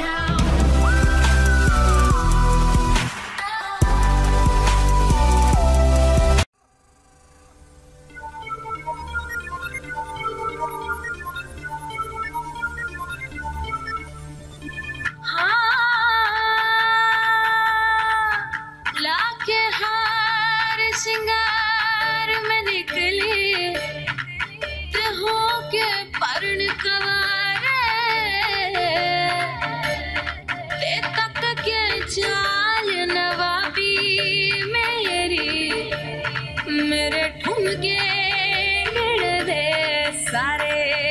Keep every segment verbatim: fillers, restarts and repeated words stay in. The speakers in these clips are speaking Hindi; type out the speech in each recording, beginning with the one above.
सिंगार में निकली ते हो के पर्ण कवारे ते तक के चाल नवाबी मेरी मेरे ठुमके मिल दे सारे।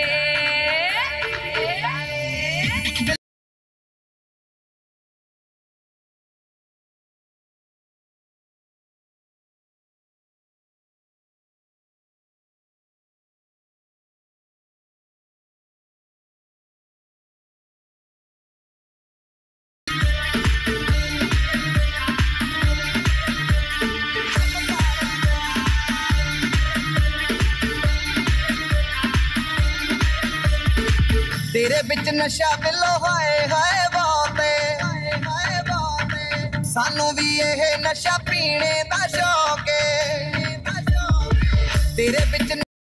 तेरे बिच नशा बिलो हाय हाय बाते सानू भी यह नशा पीने दा शौक है। तेरे बिच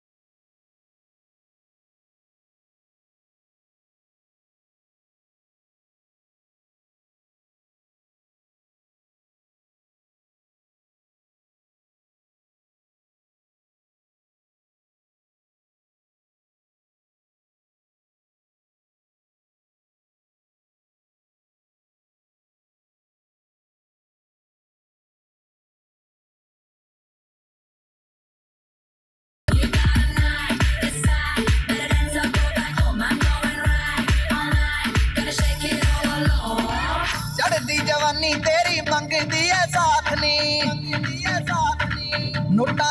जवानी तेरी मंगदी है साथ नी नोटा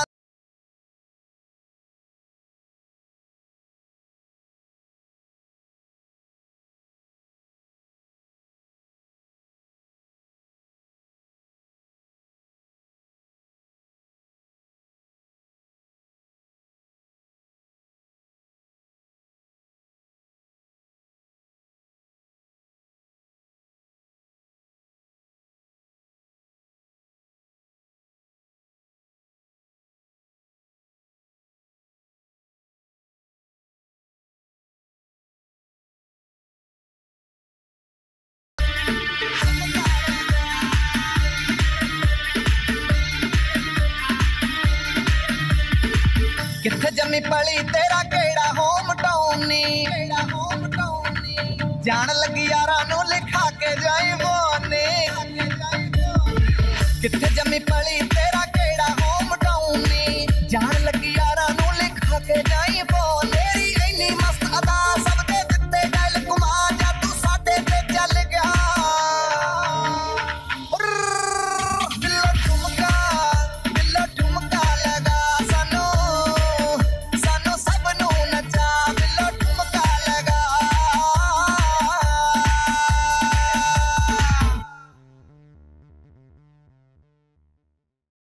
किथे जमी पली तेरा केड़ा होम टाउन नी जान लगी यारा नू लिखा के जाई मोने। किथे जमी पली तेरा